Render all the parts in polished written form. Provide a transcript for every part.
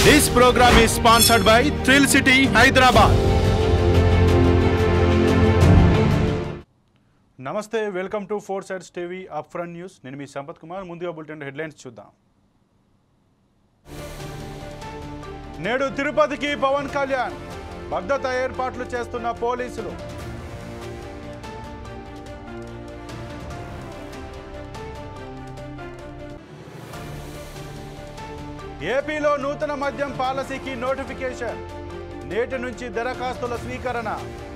This program is sponsored by Thrill City, Hyderabad. నమస్తే, welcome to 4 Sides TV up front news. నేను మీ సంపత్ కుమార్. ముందుగా bulletin headlines చూద్దాం. నేడు తిరుపతికి పవన్ కళ్యాణ్, భద్రతా ఏర్పాట్లు చేస్తున్న పోలీసులు. ఏపీలో నూతన మద్యం పాలసీకి నోటిఫికేషన్, నేటి నుంచి దరఖాస్తుల స్వీకరణ.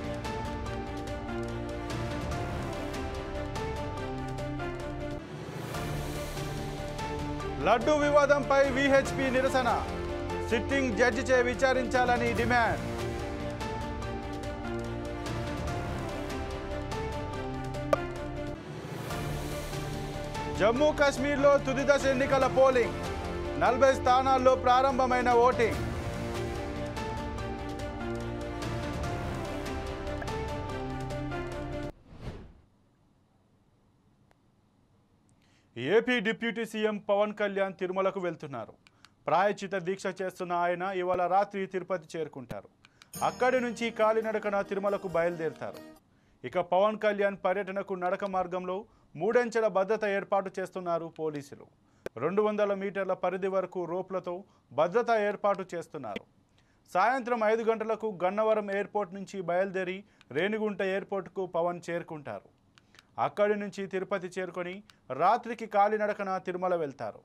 లడ్డూ వివాదంపై విహెచ్పి నిరసన, సిట్టింగ్ జడ్జిచే విచారించాలని డిమాండ్. జమ్మూ కాశ్మీర్లో తుది దశ ఎన్నికల పోలింగ్, 40 స్థానాల్లో ప్రారంభమైన voting. AP deputy CM Pawan Kalyan తిరుమలకు వెళ్తున్నారు. ప్రాయశ్చిత దీక్ష చేస్తున్న ఆయన ఇవాళ రాత్రి తిరుపతి చేరుకుంటారు. అక్కడి నుంచి కాలినడకన తిరుమలకు బయలుదేరుతారు. ఇక పవన్ కళ్యాణ్ పర్యటనకు నడక మార్గంలో 3 అంచెల భద్రత ఏర్పాటు చేస్తున్నారు పోలీసులు. 200 మీటర్ల పరిధి వరకు రోప్లతో భద్రత ఏర్పాటు చేస్తున్నారు. సాయంత్రం 5 గంటలకు గన్నవరం ఎయిర్పోర్ట్ నుంచి బయలుదేరి రేణిగుంట ఎయిర్పోర్టుకు పవన్ చేరుకుంటారు. అక్కడి నుంచి తిరుపతి చేరుకొని రాత్రికి కాలినడకన తిరుమల వెళ్తారు.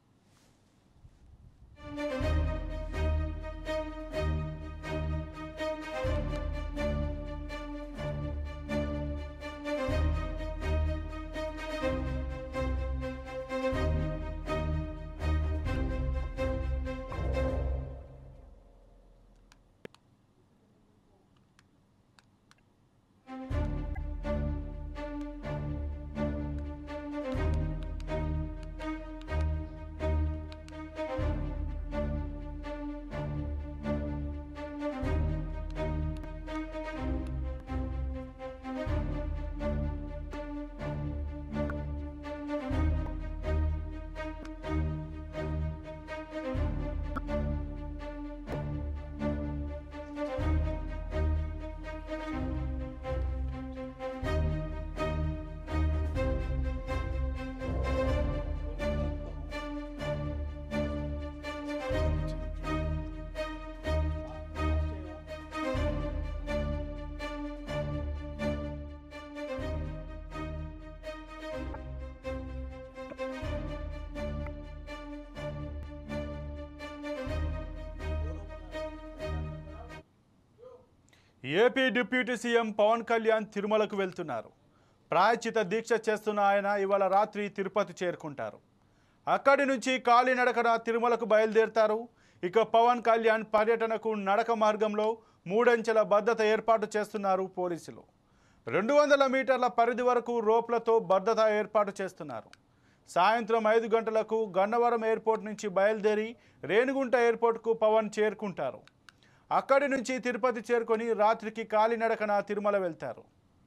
AP deputy CM Pawan Kalyan తిరుమలకు వెళ్తున్నారు. ప్రాయశ్చిత దీక్ష చేస్తున్న ఆయన ఇవాళ రాత్రి తిరుపతి చేరుకుంటారు. అక్కడి నుంచి కాలినడకన తిరుమలకు బయలుదేరుతారు. ఇక పవన్ కళ్యాణ్ పర్యటనకు నడక మార్గంలో 3 అంచెల భద్రత ఏర్పాటు చేస్తున్నారు పోలీసులు. 200 మీటర్ల పరిధి వరకు రోప్లతో భద్రత ఏర్పాటు చేస్తున్నారు. సాయంత్రం 5 గంటలకు గన్నవరం ఎయిర్పోర్ట్ నుంచి బయలుదేరి రేణిగుంట ఎయిర్పోర్టుకు పవన్ చేరుకుంటారు. అక్కడి నుంచి తిరుపతి చేరుకొని రాత్రికి కాలినడకన తిరుమల వెళ్తారు.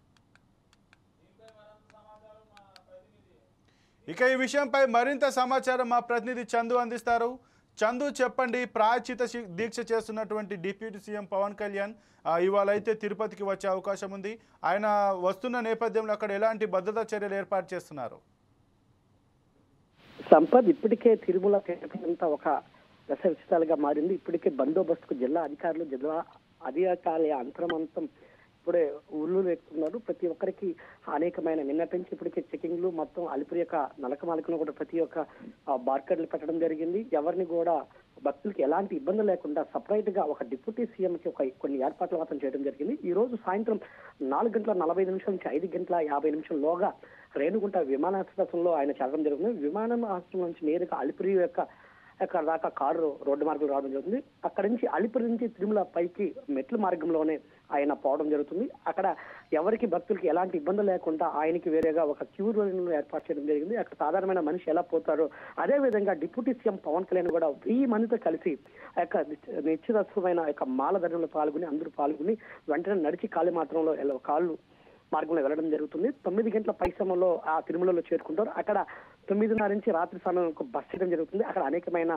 ఇక ఈ విషయంపై మరింత సమాచారం మా ప్రతినిధి చందు అందిస్తారు. చందు, చెప్పండి, ప్రాయశ్చిత దీక్ష చేస్తున్నటువంటి డిప్యూటీ సీఎం పవన్ కళ్యాణ్ ఇవాళ అయితే తిరుపతికి వచ్చే అవకాశం ఉంది. ఆయన వస్తున్న నేపథ్యంలో అక్కడ ఎలాంటి భద్రతా చర్యలు ఏర్పాటు చేస్తున్నారు? సంపద్, ఇప్పటికే తిరుమల అంతా ఒక దశ విచితాలుగా మారింది. ఇప్పటికే బందోబస్తుకు జిల్లా అధికారుల అంతరమంతం ఇప్పుడే ఊళ్ళు వేస్తున్నారు. ప్రతి ఒక్కరికి అనేకమైన నిన్నటి నుంచి ఇప్పటికే చెకింగ్లు, మొత్తం అలిపిరి యొక్క నలకమాలికను కూడా ప్రతి ఒక్క బార్కర్లు పెట్టడం జరిగింది. ఎవరిని కూడా భక్తులకి ఎలాంటి ఇబ్బంది లేకుండా సపరేట్ గా ఒక డిప్యూటీ సీఎం కి కొన్ని ఏర్పాట్లు మాత్రం చేయడం జరిగింది. ఈ రోజు సాయంత్రం 4:45 నుంచి 5:50 రేణుగుంట విమానాశ్రయంలో ఆయన చేరడం జరుగుతుంది. విమానాశ్రయం నుంచి నేరుగా అలిపిరి అక్కడ దాకా కారు రోడ్డు మార్గం రావడం జరుగుతుంది. అక్కడి నుంచి అలిపిరి నుంచి తిరుమల పైకి మెట్ల మార్గంలోనే ఆయన పోవడం జరుగుతుంది. అక్కడ ఎవరికి భక్తులకి ఎలాంటి ఇబ్బంది లేకుండా ఆయనకి వేరేగా ఒక క్యూ లైన్ ఏర్పాటు చేయడం జరిగింది. అక్కడ సాధారణమైన మనిషి ఎలా పోతారో అదే విధంగా డిప్యూటీ సీఎం పవన్ కళ్యాణ్ కూడా 1000 మందితో కలిసి ఆ యొక్క నిశ్చితమైన మాల ధర్మంలో పాల్గొని వెంటనే నడిచి కాళ్ళు మార్గంలో వెళ్ళడం జరుగుతుంది. 9 గంటల పై సమయంలో ఆ తిరుమలలో చేరుకుంటారు. అక్కడ 9:30 నుంచి రాత్రి సమయం బస్ చేయడం జరుగుతుంది. అక్కడ అనేకమైన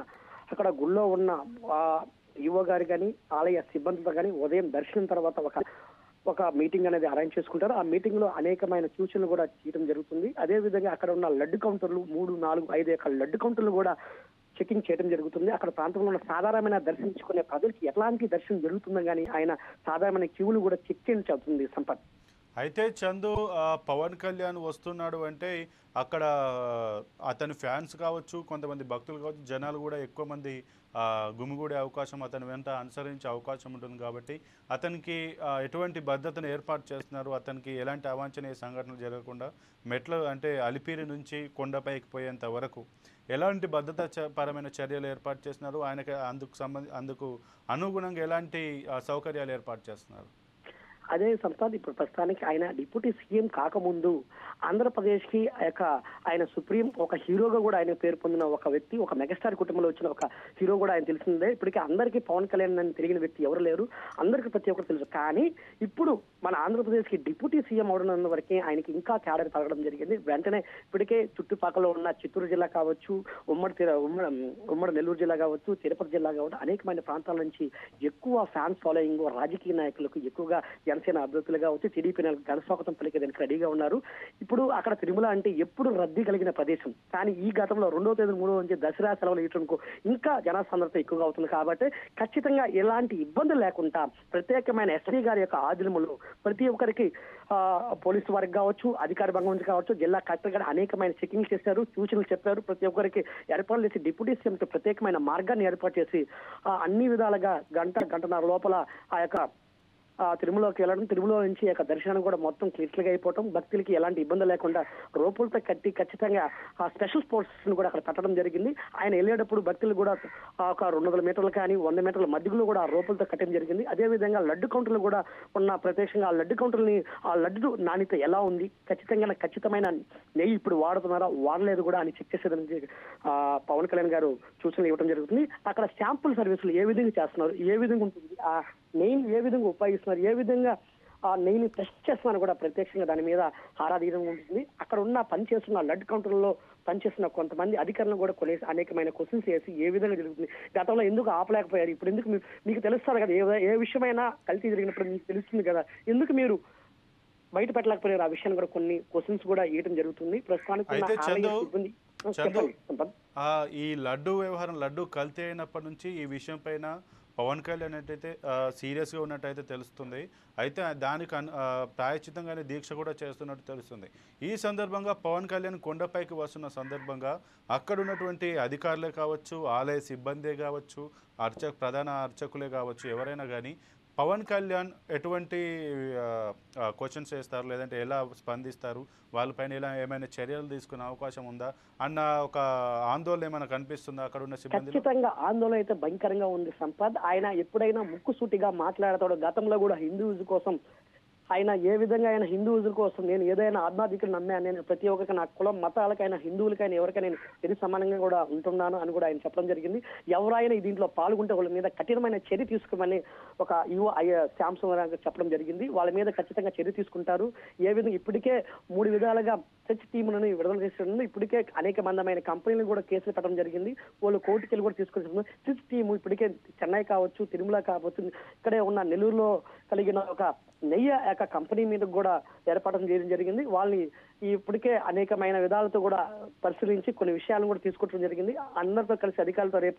అక్కడ గుళ్ళో ఉన్న ఆ ఈవో గారు కానీ ఆలయ సిబ్బందితో కానీ ఉదయం దర్శనం తర్వాత ఒక మీటింగ్ అనేది అరేంజ్ చేసుకుంటారు. ఆ మీటింగ్ లో అనేకమైన సూచనలు కూడా చేయడం జరుగుతుంది. అదే విధంగా అక్కడ ఉన్న లడ్డు కౌంటర్లు 3, 4, 5 లడ్డు కౌంటర్లు కూడా చెకింగ్ చేయడం జరుగుతుంది. అక్కడ ప్రాంతంలో ఉన్న సాధారణమైన దర్శించుకునే ప్రజలకి ఎలాంటి దర్శనం జరుగుతుందో కానీ ఆయన సాధారణమైన క్యూలు కూడా చెక్ చేయించవుతుంది సంపత్. అయితే చందు, పవన్ కళ్యాణ్ వస్తున్నాడు అంటే అక్కడ అతని ఫ్యాన్స్ కావచ్చు, కొంతమంది భక్తులు కావచ్చు, జనాలు కూడా ఎక్కువ మంది గుమిగూడే అవకాశం, అతని వెంట అనుసరించే అవకాశం ఉంటుంది. కాబట్టి అతనికి ఎటువంటి భద్రతను ఏర్పాటు చేస్తున్నారు, అతనికి ఎలాంటి అవాంఛనీయ సంఘటనలు జరగకుండా మెట్లు అంటే అలిపిరి నుంచి కొండపైకి పోయేంత వరకు ఎలాంటి పరమైన చర్యలు ఏర్పాటు చేస్తున్నారు, ఆయనకి అందుకు అనుగుణంగా ఎలాంటి సౌకర్యాలు ఏర్పాటు చేస్తున్నారు? అదే సంపత్, ఇప్పుడు ప్రస్తుతానికి ఆయన డిప్యూటీ సీఎం కాకముందు ఆంధ్రప్రదేశ్ కి ఆయన సుప్రీం ఒక హీరోగా కూడా ఆయన పేరు పొందిన ఒక వ్యక్తి, ఒక మెగాస్టార్ కుటుంబంలో వచ్చిన ఒక హీరో కూడా ఆయన తెలిసిందే. ఇప్పటికీ అందరికీ పవన్ కళ్యాణ్ అని తెలియని వ్యక్తి ఎవరు లేరు, అందరికీ ప్రతి ఒక్కరు తెలుసు. కానీ ఇప్పుడు మన ఆంధ్రప్రదేశ్ కి డిప్యూటీ సీఎం అవడం వరకే ఆయనకి ఇంకా క్యాడర్ పెరగడం జరిగింది. వెంటనే ఇప్పటికే చుట్టుపక్కల ఉన్న చిత్తూరు జిల్లా కావచ్చు, ఉమ్మడి నెల్లూరు జిల్లా కావచ్చు, తిరుపతి జిల్లా కావచ్చు, అనేకమైన ప్రాంతాల నుంచి ఎక్కువ ఫ్యాన్స్ ఫాలోయింగ్ రాజకీయ నాయకులకు ఎక్కువగా జనసేన అభ్యర్థులుగా కావచ్చు, టీడీపీ ఘనస్వాగతం పలికేదానికి రెడీగా ఉన్నారు. ఇప్పుడు అక్కడ తిరుమల అంటే ఎప్పుడు రద్దీ కలిగిన ప్రదేశం. కానీ ఈ గతంలో 2వ తేదీ 3వ నుంచి దసరా సెలవులు ఇవ్వడానికి ఇంకా జనసాంద్రత ఎక్కువగా అవుతుంది. కాబట్టి ఖచ్చితంగా ఎలాంటి ఇబ్బందులు లేకుండా ప్రత్యేకమైన ఎస్పీ గారి యొక్క ఆధీనంలో ప్రతి ఒక్కరికి పోలీసు వారికి కావచ్చు, అధికార భంగం నుంచి కావచ్చు, జిల్లా కలెక్టర్ గారు అనేకమైన చెకింగ్ చేశారు, సూచనలు చెప్పారు. ప్రతి ఒక్కరికి ఏర్పాటు చేసి డిప్యూటీ సీఎం ప్రత్యేకమైన మార్గాన్ని ఏర్పాటు చేసి అన్ని విధాలుగా గంటన్నర లోపల తిరుమలకి వెళ్ళడం, తిరుమల నుంచి దర్శనం కూడా మొత్తం క్లియర్గా అయిపోవటం, భక్తులకి ఎలాంటి ఇబ్బంది లేకుండా రోపులతో కట్టి ఖచ్చితంగా స్పెషల్ స్పోర్ట్స్ ను కూడా అక్కడ పెట్టడం జరిగింది. ఆయన వెళ్ళేటప్పుడు భక్తులు కూడా ఒక 200 మీటర్లు కానీ 100 మీటర్ల మధ్యలో కూడా ఆ రోపులతో కట్టడం జరిగింది. అదే విధంగా లడ్డు కౌంటర్లు కూడా ఉన్న ప్రత్యేకంగా ఆ లడ్డు కౌంటర్ని ఆ లడ్డు నాణ్యత ఎలా ఉంది, ఖచ్చితమైన నెయ్యి ఇప్పుడు వాడుతున్నారా వాడలేదు కూడా అని చెక్ చేసేదానికి పవన్ కళ్యాణ్ గారు సూచనలు ఇవ్వడం జరుగుతుంది. అక్కడ శాంపుల్ సర్వీసులు ఏ విధంగా చేస్తున్నారు, ఏ విధంగా ఉంటుంది, ఆ నెయ్యిని ఏ విధంగా ఉపయోగిస్తున్నారు, ఏ విధంగా ఆ నెయ్యిని టెస్ట్ చేస్తున్నారు కూడా ప్రత్యక్షంగా దాని మీద ఆరాధీనం ఉంటుంది. అక్కడ ఉన్న పనిచేస్తున్న లడ్డు కౌంటర్లో పనిచేస్తున్న కొంతమంది అధికారులను కూడా అనేకమైన క్వశ్చన్స్ చేసి ఏ విధంగా జరుగుతుంది, గతంలో ఎందుకు ఆపలేకపోయారు, ఇప్పుడు ఎందుకు మీకు తెలుస్తారు కదా, ఏ విషయమైనా కల్తీ జరిగినప్పుడు మీకు తెలుస్తుంది కదా, ఎందుకు మీరు బయట పెట్టలేకపోయారు, ఆ విషయాన్ని కూడా కొన్ని క్వశ్చన్స్ కూడా ఇవ్వడం జరుగుతుంది. ప్రస్తుతానికి ఈ లడ్డు వ్యవహారం, లడ్డు కల్తీ అయినప్పటి నుంచి ఈ విషయం పైన పవన్ కళ్యాణ్ అయితే సీరియస్గా ఉన్నట్టయితే తెలుస్తుంది. అయితే దానికి ప్రాయశ్చితంగానే దీక్ష కూడా చేస్తున్నట్టు తెలుస్తుంది. ఈ సందర్భంగా పవన్ కళ్యాణ్ కొండపైకి వస్తున్న సందర్భంగా అక్కడ ఉన్నటువంటి అధికారులే కావచ్చు, ఆలయ సిబ్బందే కావచ్చు, ప్రధాన అర్చకులే కావచ్చు, ఎవరైనా కానీ పవన్ కళ్యాణ్ ఎటువంటి క్వశ్చన్స్ వేస్తారు, లేదంటే ఎలా స్పందిస్తారు, వాళ్ళపైన ఇలా ఏమైనా చర్యలు తీసుకునే అవకాశం ఉందా అన్న ఒక ఆందోళన ఏమైనా కనిపిస్తుందా అక్కడ ఉన్న సిబ్బంది? ఖచ్చితంగా ఆందోళన అయితే భయంకరంగా ఉంది సంపద్. ఆయన ఎప్పుడైనా ముక్కుసూటిగా మాట్లాడతాడో, గతంలో కూడా హిందూస్ కోసం ఆయన ఏ విధంగా ఆయన హిందూస్ కోసం నేను ఏదైనా ఆత్మాధికలు నమ్మాను, నేను ప్రతి ఒక్కరికి నా కులం మతాలకైనా హిందువులకైనా ఎవరికైనా నేను తిరిగి సమానంగా కూడా ఉంటున్నాను అని కూడా ఆయన చెప్పడం జరిగింది. ఎవరైనా దీంట్లో పాల్గొంటే వాళ్ళ మీద కఠినమైన చర్య తీసుకోమని ఒక యువ శాంసంగ్ చెప్పడం జరిగింది. వాళ్ళ మీద ఖచ్చితంగా చర్య తీసుకుంటారు. ఏ విధంగా ఇప్పటికే 3 విధాలుగా సెర్చ్ టీములను విడుదల చేస్తుంది. ఇప్పటికే అనేక మందమైన కంపెనీలు కూడా కేసులు పెట్టడం జరిగింది. వాళ్ళు కోర్టుకెళ్ళి కూడా తీసుకొచ్చింది. సెర్చ్ టీము ఇప్పటికే చెన్నై కావచ్చు, తిరుమల కావచ్చు, ఇక్కడే ఉన్న నెల్లూరులో కలిగిన ఒక నెయ్యి కంపెనీ మీద కూడా ఏర్పాటు చేయడం జరిగింది. వాళ్ళని ఇప్పటికే అనేకమైన విధాలతో కూడా పరిశీలించి కొన్ని విషయాలను కూడా తీసుకోవడం జరిగింది. అందరితో కలిసి అధికారులతో రేపు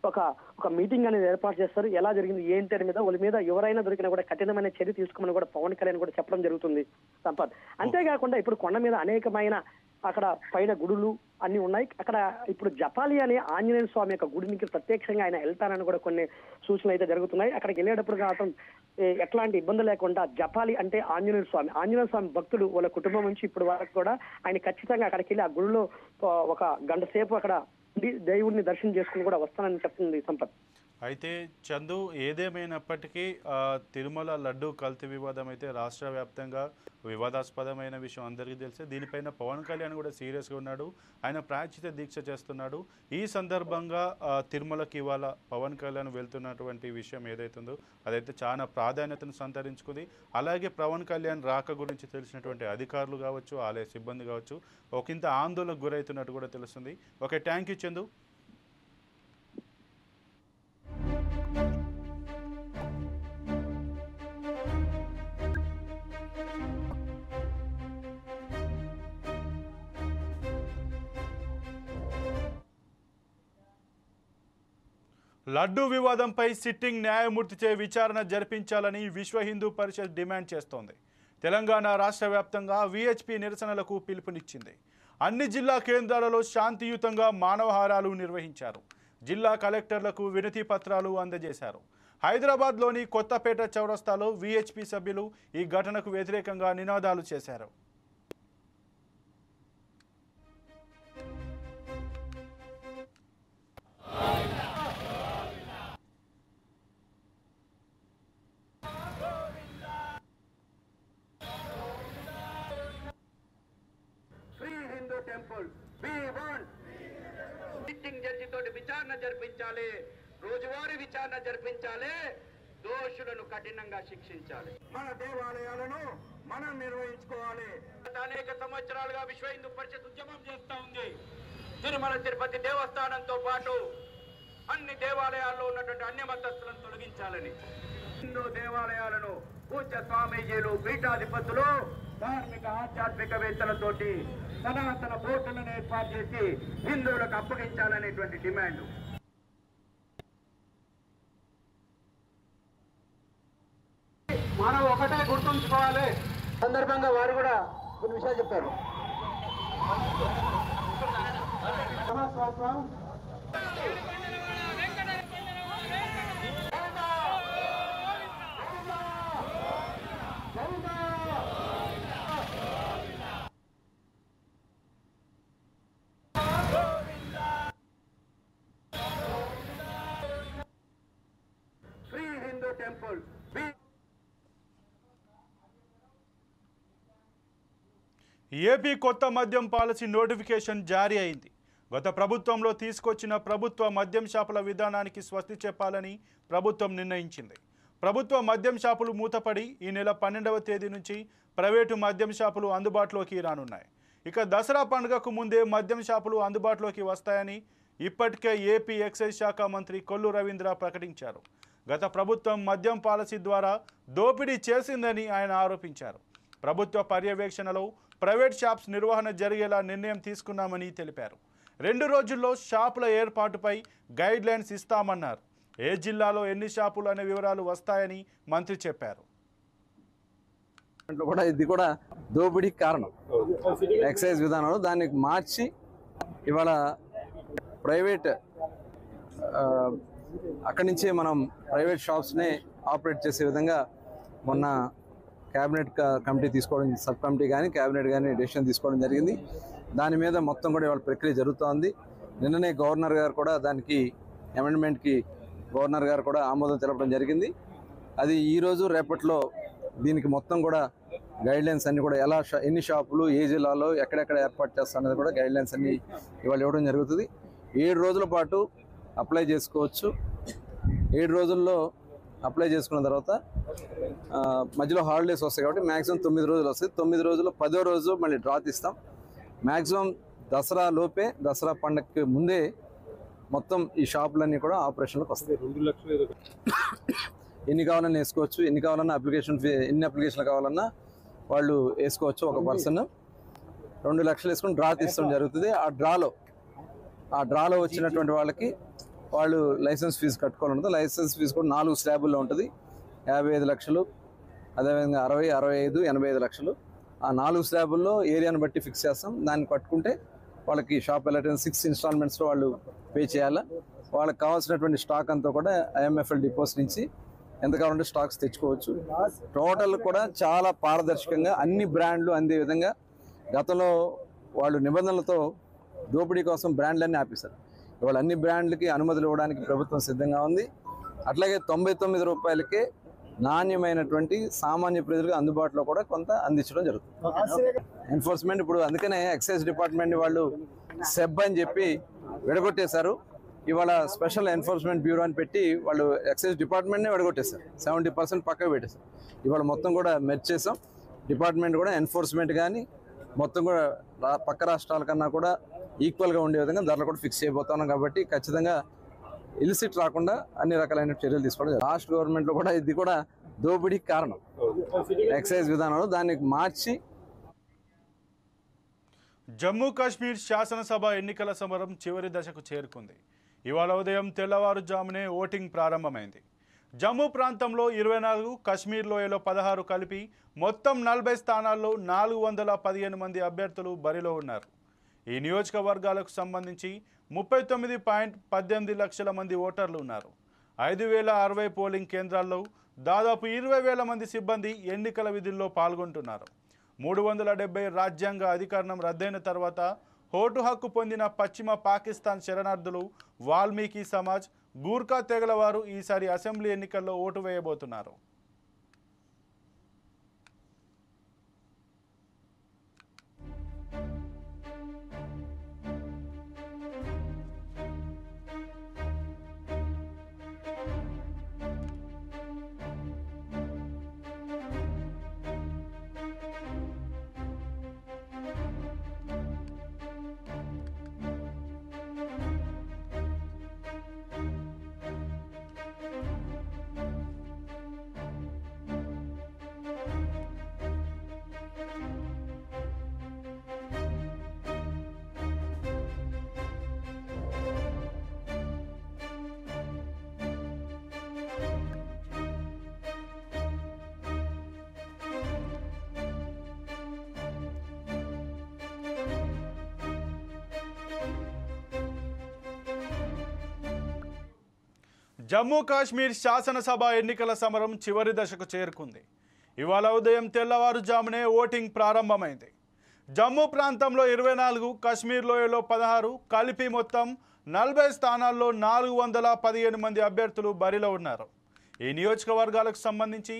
ఒక మీటింగ్ అనేది ఏర్పాటు చేస్తారు. ఎలా జరిగింది ఏంటి అని మీద వాళ్ళ మీద ఎవరైనా దొరికినా కూడా కఠినమైన చర్య తీసుకోమని కూడా పవన్ కళ్యాణ్ కూడా చెప్పడం జరుగుతుంది సంపత్. అంతేకాకుండా ఇప్పుడు కొండ మీద అనేకమైన అక్కడ పైన గుడులు అన్ని ఉన్నాయి. అక్కడ ఇప్పుడు జపాలి అనే ఆంజనేయ స్వామి యొక్క గుడికి ప్రత్యక్షంగా ఆయన వెళ్తానని కూడా కొన్ని సూచనలు అయితే జరుగుతున్నాయి. అక్కడికి వెళ్ళేటప్పుడు కావటం ఎట్లాంటి ఇబ్బంది లేకుండా జపాలి అంటే ఆంజనేయ స్వామి భక్తుడు వాళ్ళ కుటుంబం నుంచి ఇప్పుడు వరకు కూడా ఆయన ఖచ్చితంగా అక్కడికి వెళ్ళి ఆ గుడిలో ఒక గంట సేపు అక్కడ దేవుడిని దర్శనం చేసుకుని కూడా వస్తానని చెప్తుంది సంపత్. అయితే చందు, ఏదేమైనప్పటికీ తిరుమల లడ్డు కల్తీ వివాదం అయితే రాష్ట్ర వ్యాప్తంగా వివాదాస్పదమైన విషయం అందరికీ తెలిసే. దీనిపైన పవన్ కళ్యాణ్ కూడా సీరియస్గా ఉన్నాడు. ఆయన ప్రాయశ్చిత దీక్ష చేస్తున్నాడు. ఈ సందర్భంగా తిరుమలకి ఇవాళ పవన్ కళ్యాణ్ వెళ్తున్నటువంటి విషయం ఏదైతుందో అదైతే చాలా ప్రాధాన్యతను సంతరించుకుంది. అలాగే పవన్ కళ్యాణ్ రాక గురించి తెలిసినటువంటి అధికారులు కావచ్చు, ఆలయ సిబ్బంది కావచ్చు, ఒకంత ఆందోళనకు గురవుతున్నట్టు కూడా తెలుస్తుంది. Okay, thank you Chandu. Laddu వివాదంపై సిట్టింగ్ న్యాయమూర్తిచే విచారణ జరిపించాలని విశ్వ హిందూ పరిషత్ డిమాండ్ చేస్తోంది. తెలంగాణ రాష్ట్ర వ్యాప్తంగా విహెచ్పి నిరసనలకు పిలుపునిచ్చింది. అన్ని జిల్లా కేంద్రాలలో శాంతియుతంగా మానవహారాలు నిర్వహించారు. జిల్లా కలెక్టర్లకు వినతి పత్రాలు అందజేశారు. హైదరాబాద్లోని కొత్తపేట చౌరస్తాలో విహెచ్పి సభ్యులు ఈ ఘటనకు వ్యతిరేకంగా నినాదాలు చేశారు. టెంపుల్ సిట్టింగ్ జడ్జి తోటి విచారణ జరిపించాలి, రోజువారీ విచారణ జరిపించాలి, దోషులను కఠినంగా శిక్షించాలి. మన దేవాలయాలను మనం నిర్వహించుకోవాలి. అనేక సంవత్సరాలుగా విశ్వ హిందూ పరిషత్ ఉద్యమం చేస్తా ఉంది. తిరుమల తిరుపతి దేవస్థానంతో పాటు అన్ని దేవాలయాల్లో ఉన్నటువంటి అన్ని మతస్థులను తొలగించాలని, హిందూ దేవాలయాలను పూజ్య స్వామీజీలు, పీఠాధిపతులు, ధార్మిక ఆధ్యాత్మికవేత్తలతోటి సనాతన బోర్డులను ఏర్పాటు చేసి హిందువులకు అప్పగించాలనేటువంటి డిమాండ్. మనం ఒకటే గుర్తుంచుకోవాలి. సందర్భంగా వారు కూడా కొన్ని విషయాలు చెప్పారు. శ్రీ హిందూ టెంపుల్ ఏపీ కొత్త మద్యం పాలసీ నోటిఫికేషన్ జారీ అయింది. గత ప్రభుత్వంలో తీసుకొచ్చిన ప్రభుత్వ మద్యం షాపుల విధానానికి స్వస్తి చెప్పాలని ప్రభుత్వం నిర్ణయించింది. ప్రభుత్వ మద్యం షాపులు మూతపడి ఈ నెల 12వ తేదీ నుంచి ప్రైవేటు మద్యం షాపులు అందుబాటులోకి రానున్నాయి. ఇక దసరా పండుగకు ముందే మద్యం షాపులు అందుబాటులోకి వస్తాయని ఇప్పటికే ఏపీ ఎక్సైజ్ శాఖ మంత్రి కొల్లు రవీంద్ర ప్రకటించారు. గత ప్రభుత్వం మద్యం పాలసీ ద్వారా దోపిడీ చేసిందని ఆయన ఆరోపించారు. ప్రభుత్వ పర్యవేక్షణలో ప్రైవేట్ షాప్స్ నిర్వహణ జరిగేలా నిర్ణయం తీసుకున్నామని తెలిపారు. 2 రోజుల్లో షాపుల ఏర్పాటుపై గైడ్ లైన్స్ ఇస్తామన్నారు. ఏ జిల్లాలో ఎన్ని షాపులు అనే వివరాలు వస్తాయని మంత్రి చెప్పారు. ఇది కూడా దోపిడీకి కారణం. ఎక్సైజ్ విధానంలో దాన్ని మార్చి ఇవాళ ప్రైవేట్ అక్కడి నుంచే మనం ప్రైవేట్ షాప్స్నే ఆపరేట్ చేసే విధంగా మొన్న క్యాబినెట్ కమిటీ తీసుకోవడం, సబ్ కమిటీ కానీ క్యాబినెట్ కానీ డెసిషన్ తీసుకోవడం జరిగింది. దాని మీద మొత్తం కూడా ఇవాళ ప్రక్రియ జరుగుతోంది. నిన్ననే గవర్నర్ గారు కూడా దానికి అమెండ్మెంట్కి గవర్నర్ గారు కూడా ఆమోదం తెలపడం జరిగింది. అది ఈరోజు రేపట్లో దీనికి మొత్తం కూడా గైడ్లైన్స్ అన్నీ కూడా ఎలా ఎన్ని షాపులు ఏ జిల్లాలో ఎక్కడెక్కడ ఏర్పాటు చేస్తారనేది కూడా గైడ్లైన్స్ అన్నీ ఇవాళ ఇవ్వడం జరుగుతుంది. 7 రోజుల పాటు అప్లై చేసుకోవచ్చు. 7 రోజుల్లో అప్లై చేసుకున్న తర్వాత మధ్యలో హాలిడేస్ వస్తాయి కాబట్టి మ్యాక్సిమం 9 రోజులు వస్తాయి. 9 రోజుల్లో 10వ రోజు మళ్ళీ డ్రా తీస్తాం. మ్యాక్సిమం దసరా లోపే, దసరా పండగకి ముందే మొత్తం ఈ షాపులన్నీ కూడా ఆపరేషన్లోకి వస్తాయి. 2 లక్షలు ఎన్ని కావాలన్నా వేసుకోవచ్చు. ఎన్ని కావాలన్నా అప్లికేషన్ ఫీ, ఎన్ని అప్లికేషన్లు కావాలన్నా వాళ్ళు వేసుకోవచ్చు. ఒక పర్సన్ 2 లక్షలు వేసుకొని డ్రా తీసుకోవడం జరుగుతుంది. ఆ డ్రాలో వచ్చినటువంటి వాళ్ళకి వాళ్ళు లైసెన్స్ ఫీజు కట్టుకోవాలి ఉంటుంది. లైసెన్స్ ఫీజు కూడా 4 స్లాబుల్లో ఉంటుంది. 55 లక్షలు, అదేవిధంగా 60, 65, 85 లక్షలు. ఆ 4 స్లాబుల్లో ఏరియాను బట్టి ఫిక్స్ చేస్తాం. దాన్ని కట్టుకుంటే వాళ్ళకి షాప్ వెళ్ళటం 6 ఇన్స్టాల్మెంట్స్లో వాళ్ళు పే చేయాలా. వాళ్ళకి కావాల్సినటువంటి స్టాక్ అంతా కూడా ఐఎంఎఫ్ఎల్ డిపోస్ నుంచి ఎంత కావాలంటే స్టాక్స్ తెచ్చుకోవచ్చు. టోటల్ కూడా చాలా పారదర్శకంగా అన్ని బ్రాండ్లు అందే విధంగా గతంలో వాళ్ళు నిబంధనలతో దోపిడీ కోసం బ్రాండ్లన్నీ ఆపేశారు. ఇవాళ అన్ని బ్రాండ్లకి అనుమతులు ఇవ్వడానికి ప్రభుత్వం సిద్ధంగా ఉంది. అట్లాగే 99 రూపాయలకే నాణ్యమైనటువంటి సామాన్య ప్రజలకు అందుబాటులో కూడా కొంత అందించడం జరుగుతుంది. ఎన్ఫోర్స్మెంట్ ఇప్పుడు అందుకనే ఎక్సైజ్ డిపార్ట్మెంట్ వాళ్ళు సెబ్ అని చెప్పి విడగొట్టేశారు. ఇవాళ స్పెషల్ ఎన్ఫోర్స్మెంట్ బ్యూరో అని పెట్టి వాళ్ళు ఎక్సైజ్ డిపార్ట్మెంట్నే విడగొట్టేశారు. 70% పక్కకు పెట్టేశారు. ఇవాళ మొత్తం కూడా మెర్జ్ చేసాం. డిపార్ట్మెంట్ కూడా ఎన్ఫోర్స్మెంట్ కానీ మొత్తం కూడా పక్క రాష్ట్రాల కన్నా కూడా ఈక్వల్గా ఉండే విధంగా ధరలు కూడా ఫిక్స్ చేయబోతున్నాం. కాబట్టి ఖచ్చితంగా ఇలిసిట్ రాకుండా అన్ని రకాలైన చర్యలు తీసుకోవడం. రాష్ట్ర గవర్నమెంట్లో కూడా ఇది కూడా దోపిడీకి కారణం. ఎక్సైజ్ విధానంలో దాన్ని మార్చి జమ్మూ కాశ్మీర్ శాసనసభ ఎన్నికల సమరం చివరి దశకు చేరుకుంది. ఇవాళ ఉదయం తెల్లవారుజామునే ఓటింగ్ ప్రారంభమైంది. జమ్మూ ప్రాంతంలో 24, కశ్మీర్ లోయలో 16 కలిపి మొత్తం 40 స్థానాల్లో 415 మంది అభ్యర్థులు బరిలో ఉన్నారు. ఈ నియోజకవర్గాలకు సంబంధించి 39.18 లక్షల మంది ఓటర్లు ఉన్నారు. 5,060 పోలింగ్ కేంద్రాల్లో దాదాపు 20,000 మంది సిబ్బంది ఎన్నికల విధుల్లో పాల్గొంటున్నారు. 370 రాజ్యాంగ అధికరణం రద్దయిన తర్వాత ఓటు హక్కు పొందిన పశ్చిమ పాకిస్తాన్ శరణార్థులు, వాల్మీకి సమాజ్, గూర్ఖా తెగల వారు ఈసారి అసెంబ్లీ ఎన్నికల్లో ఓటు వేయబోతున్నారు. జమ్మూ కాశ్మీర్ శాసనసభ ఎన్నికల సమరం చివరి దశకు చేరుకుంది. ఇవాళ ఉదయం తెల్లవారుజామునే ఓటింగ్ ప్రారంభమైంది. జమ్మూ ప్రాంతంలో 24, కశ్మీర్ లోయలో 16 కలిపి మొత్తం 40 స్థానాల్లో 415 మంది అభ్యర్థులు బరిలో ఉన్నారు. ఈ నియోజకవర్గాలకు సంబంధించి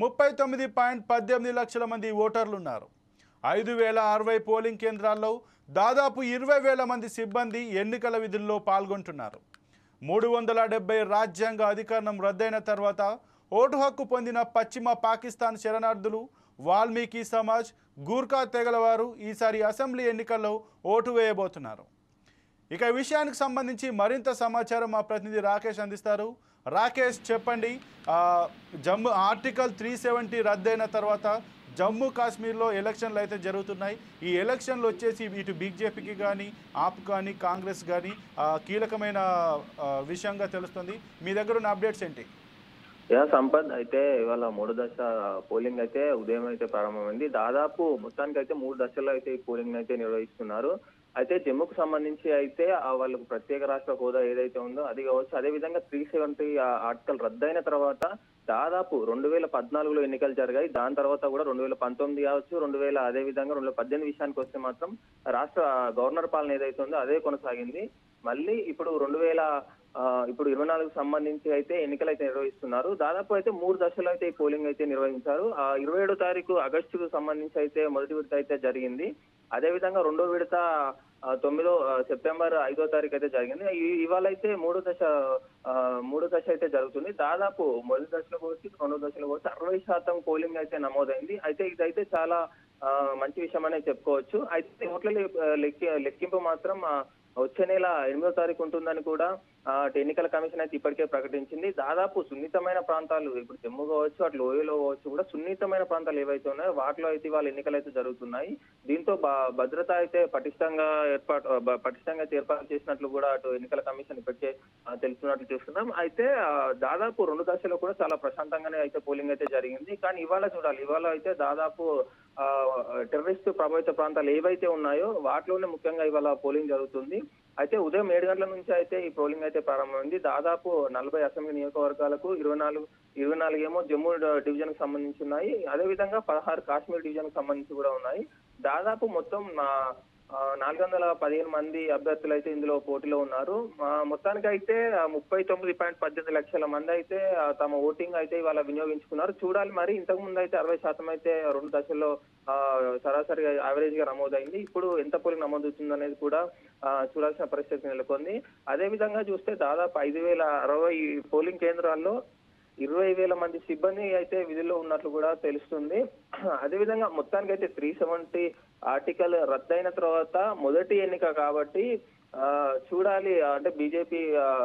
39.18 లక్షల మంది ఓటర్లు ఉన్నారు. 5,060 పోలింగ్ కేంద్రాల్లో దాదాపు 20,000 మంది సిబ్బంది ఎన్నికల విధుల్లో పాల్గొంటున్నారు. 370 రాజ్యాంగ అధికరణం రద్దయిన తర్వాత ఓటు హక్కు పొందిన పశ్చిమ పాకిస్తాన్ శరణార్థులు, వాల్మీకి సమాజ్, గూర్ఖా తెగల వారు ఈసారి అసెంబ్లీ ఎన్నికల్లో ఓటు వేయబోతున్నారు. ఇక ఈ విషయానికి సంబంధించి మరింత సమాచారం మా ప్రతినిధి రాకేష్ అందిస్తారు. రాకేష్, చెప్పండి, జమ్మూ ఆర్టికల్ 370 రద్దయిన తర్వాత జమ్మూ కాశ్మీర్లో ఎలక్షన్లు అయితే జరుగుతున్నాయి. ఈ ఎలక్షన్లు వచ్చేసి ఇటు బీజేపీకి కానీ, ఆప్ కానీ, కాంగ్రెస్ కానీ కీలకమైన విషయంగా తెలుస్తుంది. మీ దగ్గర ఉన్న అప్డేట్స్ ఏంటి? సంపత్, అయితే ఇవాళ 3 దశ పోలింగ్ అయితే ఉదయం అయితే ప్రారంభమైంది. దాదాపు మొత్తానికి అయితే 3 దశల్లో అయితే ఈ పోలింగ్ అయితే నిర్వహిస్తున్నారు. అయితే జమ్మూకు సంబంధించి అయితే వాళ్ళకు ప్రత్యేక రాష్ట్ర హోదా ఏదైతే ఉందో అది కావచ్చు, అదే విధంగా 370 ఆర్టికల్ రద్దయిన తర్వాత దాదాపు 2014లో ఎన్నికలు జరిగాయి. దాని తర్వాత కూడా 2019 కావచ్చు, 2000 అదే విధంగా 2018 విషయానికి వస్తే మాత్రం రాష్ట్ర గవర్నర్ పాలన ఏదైతే ఉందో అదే కొనసాగింది. మళ్ళీ ఇప్పుడు 24కు సంబంధించి అయితే ఎన్నికలు అయితే నిర్వహిస్తున్నారు. దాదాపు అయితే 3 దశలు అయితే ఈ పోలింగ్ అయితే నిర్వహించారు. 27 తారీఖు ఆగస్టుకు సంబంధించి అయితే మొదటి విడత అయితే జరిగింది. అదే విధంగా రెండో విడత 9 సెప్టెంబర్ 5వ తారీఖు అయితే జరిగింది. ఇవాళ అయితే 3 దశ అయితే జరుగుతుంది. దాదాపు మొదటి దశలో వచ్చి 2వ దశలో వచ్చి 60% పోలింగ్ అయితే నమోదైంది. అయితే ఇదైతే చాలా మంచి విషయం అనే చెప్పుకోవచ్చు. అయితే ఓట్ల లెక్కింపు మాత్రం వచ్చే నెల 8వ తారీఖు ఉంటుందని కూడా ఎన్నికల కమిషన్ అయితే ఇప్పటికే ప్రకటించింది. దాదాపు సున్నితమైన ప్రాంతాలు, ఇప్పుడు జమ్మూ కావచ్చు, అటు లోయలో కావచ్చు, కూడా సున్నితమైన ప్రాంతాలు ఏవైతే ఉన్నాయో వాటిలో అయితే వాళ్ళ ఎన్నికలు అయితే జరుగుతున్నాయి. దీంతో భద్రత అయితే పటిష్టంగా ఏర్పాటు చేసినట్లు కూడా అటు ఎన్నికల కమిషన్ ఇప్పటికే తెలుస్తున్నట్లు చూస్తున్నాం. అయితే దాదాపు 2 దశలో కూడా చాలా ప్రశాంతంగానే అయితే పోలింగ్ అయితే జరిగింది. కానీ ఇవాళ చూడాలి, ఇవాళ అయితే దాదాపు టెర్రరిస్ట్ ప్రభావిత ప్రాంతాలు ఏవైతే ఉన్నాయో వాటిలోనే ముఖ్యంగా ఇవాళ పోలింగ్ జరుగుతుంది. అయితే ఉదయం 7 గంటల నుంచి అయితే ఈ పోలింగ్ అయితే ప్రారంభమైంది. దాదాపు 40 అసెంబ్లీ నియోజకవర్గాలకు 24 ఏమో జమ్మూ డివిజన్ కు సంబంధించి ఉన్నాయి. అదే విధంగా 16 కాశ్మీర్ డివిజన్ కు సంబంధించి కూడా ఉన్నాయి. దాదాపు మొత్తం 415 మంది అభ్యర్థులు అయితే ఇందులో పోటీలో ఉన్నారు. మొత్తానికి అయితే 39.18 లక్షల మంది అయితే తమ ఓటింగ్ అయితే ఇవాళ వినియోగించుకున్నారు. చూడాలి, మరి ఇంతకు ముందు అయితే 60% అయితే 2 దశల్లో సరాసరిగా యావరేజ్ గా నమోదైంది. ఇప్పుడు ఎంత పోలింగ్ నమోదవుతుంది అనేది కూడా చూడాల్సిన పరిస్థితి నెలకొంది. అదే విధంగా చూస్తే దాదాపు 5,060 పోలింగ్ కేంద్రాల్లో 20,000 మంది సిబ్బంది అయితే విధుల్లో ఉన్నట్లు కూడా తెలుస్తుంది. అదేవిధంగా మొత్తానికి అయితే 370 ఆర్టికల్ రద్దయిన తర్వాత మొదటి ఎన్నిక కాబట్టి చూడాలి, అంటే బీజేపీ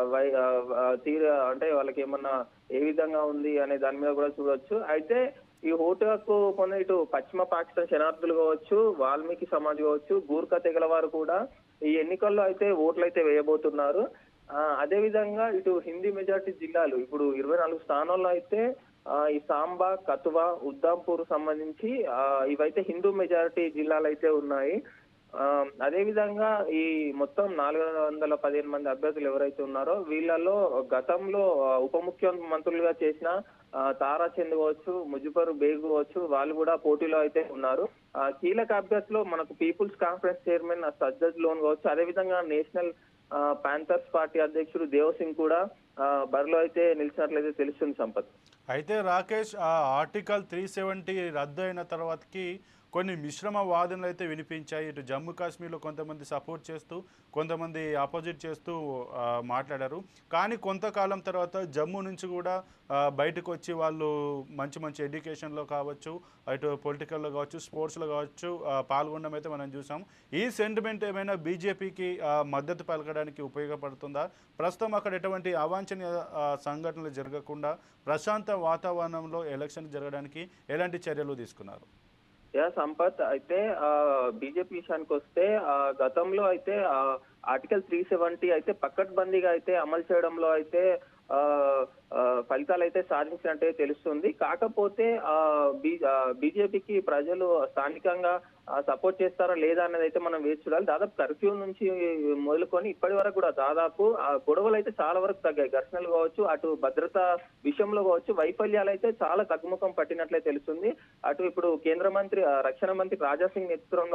అంటే వాళ్ళకి ఏమన్నా ఏ విధంగా ఉంది అనే దాని మీద కూడా చూడొచ్చు. అయితే ఈ ఓటు హక్కు పొందిన ఇటు పశ్చిమ పాకిస్తాన్ శరణార్థులు కావచ్చు, వాల్మీకి సమాజ్ కావచ్చు, గూర్ఖా తెగల వారు కూడా ఈ ఎన్నికల్లో అయితే ఓట్లు అయితే వేయబోతున్నారు. అదే విధంగా ఇటు హిందీ మెజార్టీ జిల్లాలు ఇప్పుడు 24 స్థానాల్లో అయితే ఈ సాంబా, కతువా, ఉద్దాంపూర్ సంబంధించి ఇవైతే హిందూ మెజారిటీ జిల్లాలు అయితే ఉన్నాయి. అదే విధంగా ఈ మొత్తం 415 మంది అభ్యర్థులు ఎవరైతే ఉన్నారో వీళ్ళలో గతంలో ఉప ముఖ్యమంత్రులుగా చేసిన తారా చంద్ కావచ్చు, ముజిబర్ బేగ్ కావచ్చు, వాళ్ళు కూడా పోటీలో అయితే ఉన్నారు. కీలక అభ్యర్థులు మనకు people's conference chairman Sajjad Lone కావచ్చు, అదే విధంగా నేషనల్ ప్యాంథర్స్ పార్టీ అధ్యక్షుడు దేవ్ సింగ్ కూడా బరిలో అయితే నిలిచినట్లయితే తెలుస్తుంది సంపత్. అయితే రాకేష్, ఆ ఆర్టికల్ 370 రద్దు అయిన తర్వాతకి కొన్ని మిశ్రమ వాదనలు అయితే వినిపించాయి. ఇటు జమ్మూ కాశ్మీర్లో కొంతమంది సపోర్ట్ చేస్తూ, కొంతమంది ఆపోజిట్ చేస్తూ మాట్లాడారు. కానీ కొంతకాలం తర్వాత జమ్మూ నుంచి కూడా బయటకు వచ్చి వాళ్ళు మంచి మంచి ఎడ్యుకేషన్లో కావచ్చు, అటు పొలిటికల్లో కావచ్చు, స్పోర్ట్స్లో కావచ్చు పాల్గొనడం అయితే మనం చూసాం. ఈ సెంటిమెంట్ ఏమైనా బీజేపీకి మద్దతు పలకడానికి ఉపయోగపడుతుందా? ప్రస్తుతం అక్కడ ఎటువంటి అవాంఛనీయ సంఘటనలు జరగకుండా ప్రశాంత వాతావరణంలో ఎలక్షన్ జరగడానికి ఎలాంటి చర్యలు తీసుకున్నారు? సంపత్, అయితే బీజేపీ విషయానికి వస్తే గతంలో అయితే ఆర్టికల్ 370 అయితే పకడ్బందీగా అయితే అమలు చేయడంలో అయితే ఫలితాలు అయితే సాధించినట్టే తెలుస్తుంది. కాకపోతే బీజేపీకి ప్రజలు స్థానికంగా సపోర్ట్ చేస్తారా లేదా అనేది అయితే మనం వేచి చూడాలి. దాదాపు కర్ఫ్యూ నుంచి మొదలుకొని ఇప్పటి వరకు కూడా దాదాపు గొడవలు అయితే చాలా వరకు తగ్గాయి. ఘర్షణలు కావచ్చు, అటు భద్రత విషయంలో కావచ్చు, వైఫల్యాలు అయితే చాలా తగ్గుముఖం పట్టినట్లే తెలుస్తుంది. అటు ఇప్పుడు కేంద్ర మంత్రి రక్షణ మంత్రి రాజా సింగ్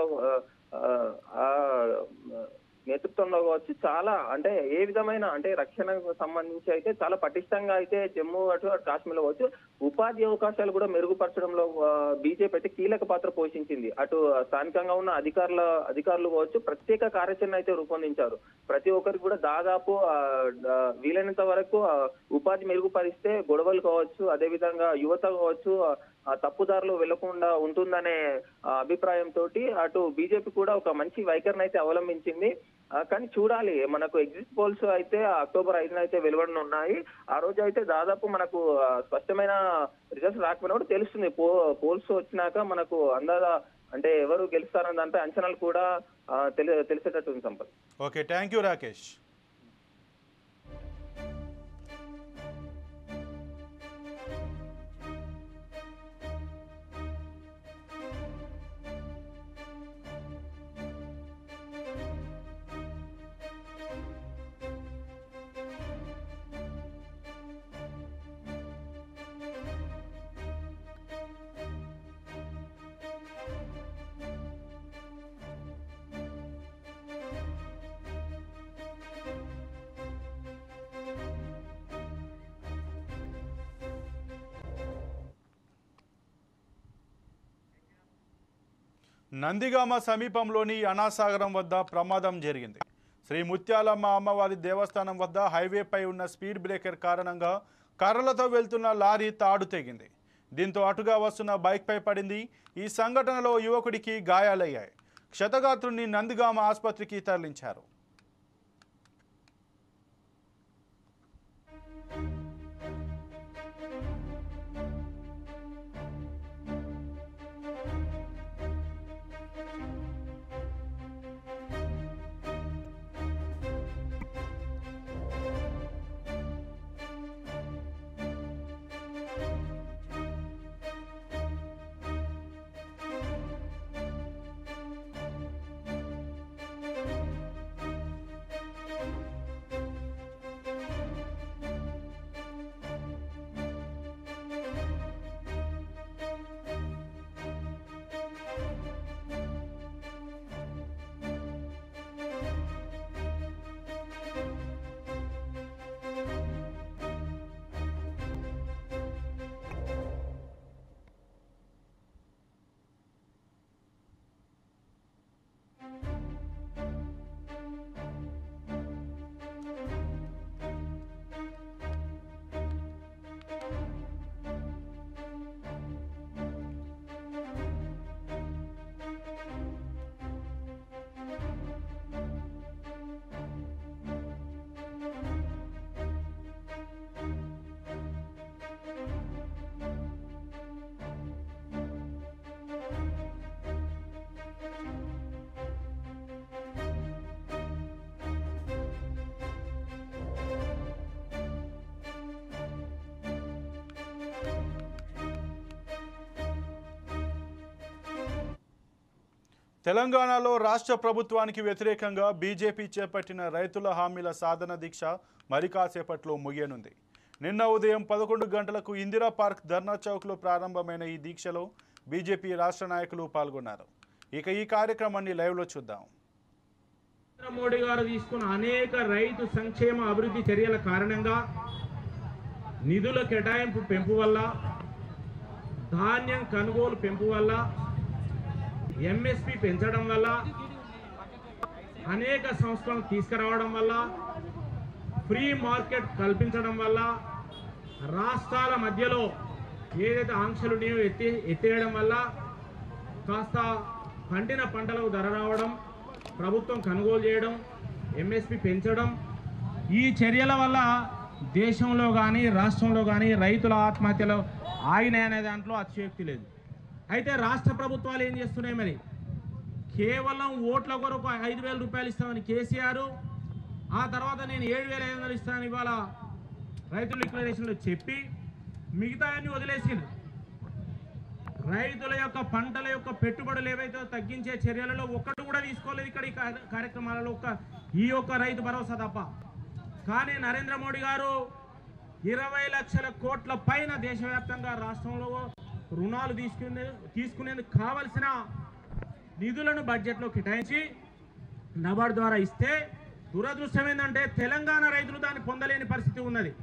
నేతృత్వంలో కావచ్చు చాలా అంటే ఏ విధమైన అంటే రక్షణకు సంబంధించి అయితే చాలా పటిష్టంగా అయితే జమ్మూ అటు కాశ్మీర్లో కావచ్చు ఉపాధి అవకాశాలు కూడా మెరుగుపరచడంలో బీజేపీ అయితే కీలక పాత్ర పోషించింది. అటు స్థానికంగా ఉన్న అధికారులు కావచ్చు ప్రత్యేక కార్యాచరణ అయితే రూపొందించారు. ప్రతి ఒక్కరికి కూడా దాదాపు వీలైనంత వరకు ఉపాధి మెరుగుపరిస్తే గొడవలు కావచ్చు, అదే విధంగా యువత కావచ్చు తప్పుదారులు వెళ్లకుండా ఉంటుందనే అభిప్రాయంతో అటు బీజేపీ కూడా ఒక మంచి వైఖరిని అయితే అవలంబించింది. కానీ చూడాలి, మనకు ఎగ్జిట్ పోల్స్ అయితే అక్టోబర్ 5న అయితే వెలువడనున్నాయి. ఆ రోజు అయితే దాదాపు మనకు స్పష్టమైన రిజల్ట్స్ రాకపోయినా కూడా తెలుస్తుంది. పోల్స్ వచ్చినాక మనకు అందాజా అంటే ఎవరు గెలుస్తారన్న దానిపై అంచనాలు కూడా తెలిసేటట్టుంది Sampath. Okay, thank you Rakesh. Nandigama సమీపంలోని అనాసాగరం వద్ద ప్రమాదం జరిగింది. శ్రీ ముత్యాలమ్మ అమ్మవారి దేవస్థానం వద్ద హైవేపై ఉన్న స్పీడ్ బ్రేకర్ కారణంగా కర్రలతో వెళ్తున్న లారీ తాడు తెగింది. దీంతో అటుగా వస్తున్న బైక్పై పడింది. ఈ సంఘటనలో యువకుడికి గాయాలయ్యాయి. క్షతగాత్రుడిని నందిగామ ఆసుపత్రికి తరలించారు. తెలంగాణలో రాష్ట్ర ప్రభుత్వానికి వ్యతిరేకంగా బీజేపీ చేపట్టిన రైతుల హామీల సాధన దీక్ష మరి కాసేపట్లో ముగియనుంది. నిన్న ఉదయం 11 గంటలకు ఇందిరా పార్క్ ధర్నా చౌక్లో ప్రారంభమైన ఈ దీక్షలో బీజేపీ రాష్ట్ర నాయకులు పాల్గొన్నారు. ఇక ఈ కార్యక్రమాన్ని లైవ్లో చూద్దాం. నరేంద్ర మోడీ గారు తీసుకున్న అనేక రైతు సంక్షేమ అభివృద్ధి చర్యల కారణంగా నిధుల కేటాయింపు పెంపు వల్ల, ధాన్యం కొనుగోలు పెంపు వల్ల, ఎంఎస్పి పెంచడం వల్ల, అనేక సంస్థలను తీసుకురావడం వల్ల, ఫ్రీ మార్కెట్ కల్పించడం వల్ల, రాష్ట్రాల మధ్యలో ఏదైతే ఆంక్షలు ఉన్నాయో ఎత్తేయడం వల్ల కాస్త పండిన పంటలకు ధర రావడం, ప్రభుత్వం కొనుగోలు చేయడం, ఎంఎస్పి పెంచడం, ఈ చర్యల వల్ల దేశంలో కానీ రాష్ట్రంలో కానీ రైతుల ఆత్మహత్యలు ఆగినాయి అనే దాంట్లో అతిశయోక్తి లేదు. అయితే రాష్ట్ర ప్రభుత్వాలు ఏం చేస్తున్నాయి? మరి కేవలం ఓట్ల కొరకు 5,000 రూపాయలు ఇస్తామని కేసీఆర్, ఆ తర్వాత నేను 7,500 ఇస్తానని ఇవాళ రైతుల డిక్లరేషన్లో చెప్పి మిగతా అన్ని వదిలేసిండు. రైతుల యొక్క పంటల యొక్క పెట్టుబడులు ఏవైతే తగ్గించే చర్యలలో ఒక్కటి కూడా తీసుకోలేదు ఇక్కడ ఈ కార్యక్రమాలలో, ఈ యొక్క రైతు భరోసా తప్ప. కానీ నరేంద్ర మోడీ గారు 20 లక్షల కోట్ల పైన దేశవ్యాప్తంగా రాష్ట్రంలో రుణాలు తీసుకునేందుకు కావలసిన నిధులను బడ్జెట్లో కేటాయించి నబార్డు ద్వారా ఇస్తే దురదృష్టం ఏంటంటే తెలంగాణ రైతులు దాన్ని పొందలేని పరిస్థితి ఉన్నది.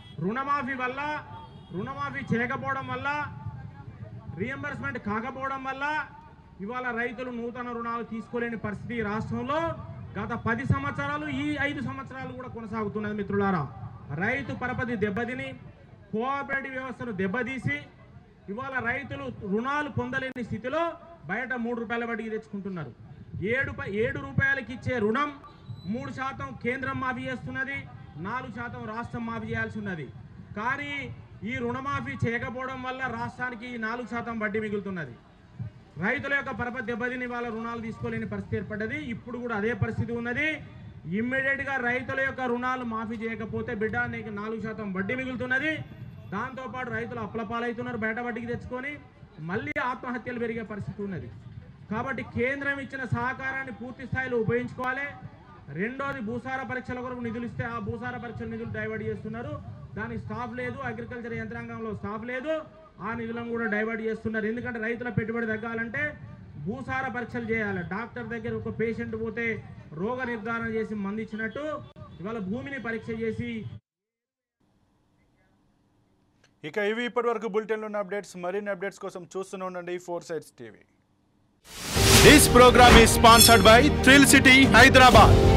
రుణమాఫీ చేయకపోవడం వల్ల, రీఎంబర్స్మెంట్ కాకపోవడం వల్ల ఇవాళ రైతులు నూతన రుణాలు తీసుకోలేని పరిస్థితి రాష్ట్రంలో గత 10 సంవత్సరాలు, ఈ 5 సంవత్సరాలు కూడా కొనసాగుతున్నది. మిత్రులారా, రైతు పరపతి దెబ్బతిని, కోఆపరేటివ్ వ్యవస్థను దెబ్బతీసి ఇవాళ రైతులు రుణాలు పొందలేని స్థితిలో బయట 3 రూపాయల వడ్డీకి తెచ్చుకుంటున్నారు. 7 రూపాయలకి ఇచ్చే రుణం 3% కేంద్రం మాఫీ చేస్తున్నది, 4% రాష్ట్రం మాఫీ చేయాల్సి ఉన్నది. కానీ ఈ రుణమాఫీ చేయకపోవడం వల్ల రాష్ట్రానికి 4% వడ్డీ మిగులుతున్నది. రైతుల యొక్క పరపతి దెబ్బతిని వాళ్ళ రుణాలు తీసుకోలేని పరిస్థితి ఏర్పడ్డది. ఇప్పుడు కూడా అదే పరిస్థితి ఉన్నది. ఇమ్మీడియట్గా రైతుల యొక్క రుణాలు మాఫీ చేయకపోతే బిడ్డ నీకు 4% వడ్డీ మిగులుతున్నది. దాంతోపాటు రైతులు అప్లపాలవుతున్నారు, బయట వడ్డీకి తెచ్చుకొని మళ్ళీ ఆత్మహత్యలు పెరిగే పరిస్థితి ఉన్నది. కాబట్టి కేంద్రం ఇచ్చిన సహకారాన్ని పూర్తి స్థాయిలో ఉపయోగించుకోవాలి. రెండోది, భూసార పరీక్షల కొరకు నిధులు ఇస్తే ఆ భూసార పరీక్షల నిధులు డైవర్ట్ చేస్తున్నారు. దానికి స్టాఫ్ లేదు, అగ్రికల్చర్ యంత్రాంగంలో స్టాఫ్ లేదు, ఆ నిధులను కూడా డైవర్ట్ చేస్తున్నారు. ఎందుకంటే రైతుల పెట్టుబడి తగ్గాలంటే భూసార పరీక్షలు చేయాలి. డాక్టర్ దగ్గర ఒక పేషెంట్ పోతే రోగ నిర్ధారణ చేసి మందు ఇచ్చినట్టు ఇవాళ భూమిని పరీక్ష చేసి. ఇక ఇవి ఇప్పటివరకు బులెటిన్లో ఉన్న అప్డేట్స్. మరిన్ని అప్డేట్స్ కోసం చూస్తూనే ఉండండి 4 Sides TV. This program is sponsored by Thrill City, Hyderabad.